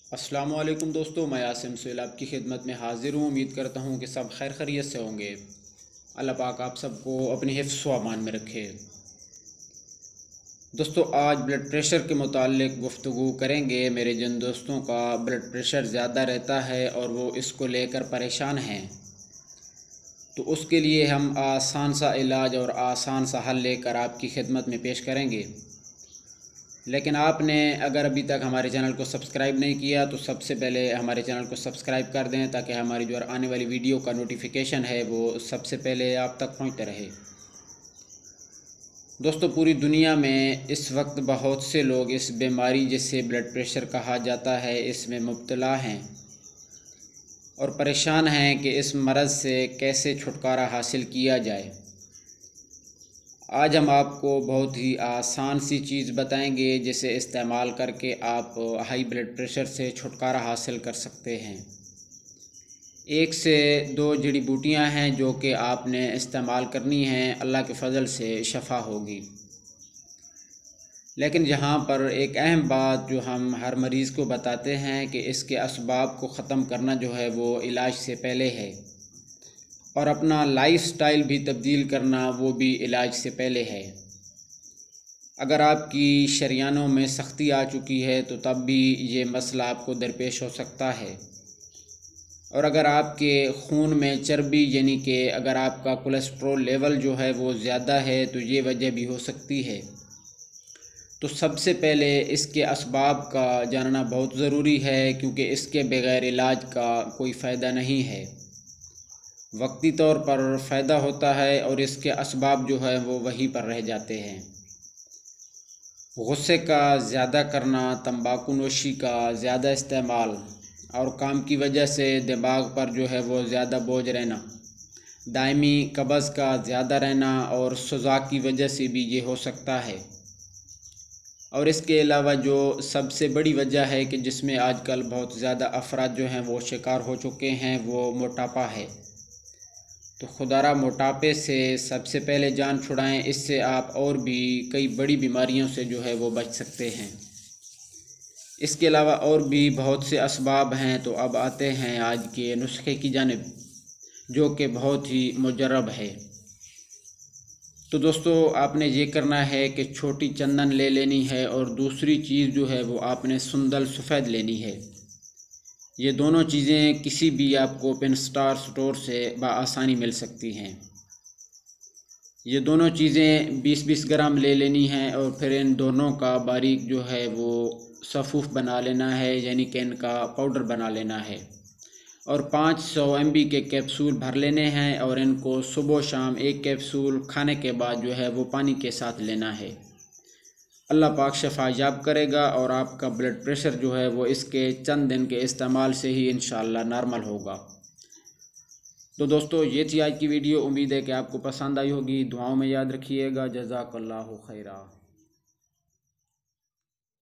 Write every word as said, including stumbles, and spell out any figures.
अस्सलामुअलैकुम दोस्तों, मैं आसिम सुहेल आपकी खिदमत में हाज़िर हूँ। उम्मीद करता हूँ कि सब खैर खैरियत से होंगे। अल्लाह पाक आप सबको अपनी हिफ्ज़ व अमान में रखे। दोस्तों, आज ब्लड प्रेशर के मुताल्लिक़ गुफ्तगू करेंगे। मेरे जिन दोस्तों का ब्लड प्रेशर ज़्यादा रहता है और वो इसको लेकर परेशान हैं, तो उसके लिए हम आसान सा इलाज और आसान सा हल लेकर आपकी खिदमत में पेश करेंगे। लेकिन आपने अगर अभी तक हमारे चैनल को सब्सक्राइब नहीं किया तो सबसे पहले हमारे चैनल को सब्सक्राइब कर दें, ताकि हमारी जो आने वाली वीडियो का नोटिफिकेशन है वो सबसे पहले आप तक पहुंचता रहे। दोस्तों, पूरी दुनिया में इस वक्त बहुत से लोग इस बीमारी जिसे ब्लड प्रेशर कहा जाता है इसमें मुब्तला हैं और परेशान हैं कि इस मर्ज़ से कैसे छुटकारा हासिल किया जाए। आज हम आपको बहुत ही आसान सी चीज़ बताएंगे जिसे इस्तेमाल करके आप हाई ब्लड प्रेशर से छुटकारा हासिल कर सकते हैं। एक से दो जड़ी बूटियां हैं जो कि आपने इस्तेमाल करनी हैं, अल्लाह के फ़ज़ल से शफ़ा होगी। लेकिन यहाँ पर एक अहम बात जो हम हर मरीज़ को बताते हैं कि इसके असबाब को ख़त्म करना जो है वो इलाज से पहले है, और अपना लाइफस्टाइल भी तब्दील करना वो भी इलाज से पहले है। अगर आपकी शरियानों में सख्ती आ चुकी है तो तब भी ये मसला आपको दरपेश हो सकता है। और अगर आपके खून में चर्बी यानी कि अगर आपका कोलेस्ट्रॉल लेवल जो है वो ज़्यादा है तो ये वजह भी हो सकती है। तो सबसे पहले इसके असबाब का जानना बहुत ज़रूरी है, क्योंकि इसके बग़ैर इलाज का कोई फ़ायदा नहीं है। वक्ती तौर पर फ़ायदा होता है और इसके असबाब जो है वो वहीं पर रह जाते हैं। गुस्से का ज़्यादा करना, तंबाकू नोशी का ज़्यादा इस्तेमाल और काम की वजह से दिमाग पर जो है वो ज़्यादा बोझ रहना, दायमी कब्ज़ का ज़्यादा रहना और सुजा की वजह से भी ये हो सकता है। और इसके अलावा जो सबसे बड़ी वजह है कि जिसमें आजकल बहुत ज़्यादा अफराद जो हैं वो शिकार हो चुके हैं, वो मोटापा है। तो खुदारा मोटापे से सबसे पहले जान छुड़ाएं, इससे आप और भी कई बड़ी बीमारियों से जो है वो बच सकते हैं। इसके अलावा और भी बहुत से असबाब हैं। तो अब आते हैं आज के नुस्खे की जानिब, जो कि बहुत ही मुजर्रब है। तो दोस्तों, आपने ये करना है कि छोटी चंदन ले लेनी है और दूसरी चीज़ जो है वो आपने सुंदल सफ़ेद लेनी है। ये दोनों चीज़ें किसी भी आपको पेन स्टार स्टोर से बआसानी मिल सकती हैं। ये दोनों चीज़ें बीस बीस ग्राम ले लेनी हैं और फिर इन दोनों का बारीक जो है वो सफ़ूफ़ बना लेना है, यानी कि इनका पाउडर बना लेना है। और पाँच सौ एम बी के कैप्सूल भर लेने हैं और इनको सुबह शाम एक कैप्सूल खाने के बाद जो है वो पानी के साथ लेना है। अल्लाह पाक शफ़ा याब करेगा और आपका ब्लड प्रेशर जो है वो इसके चंद दिन के इस्तेमाल से ही इंशाअल्लाह नॉर्मल होगा। तो दोस्तों, ये थी आज की वीडियो। उम्मीद है कि आपको पसंद आई होगी। दुआओं में याद रखिएगा। जज़ाकल्लाहु खैरा।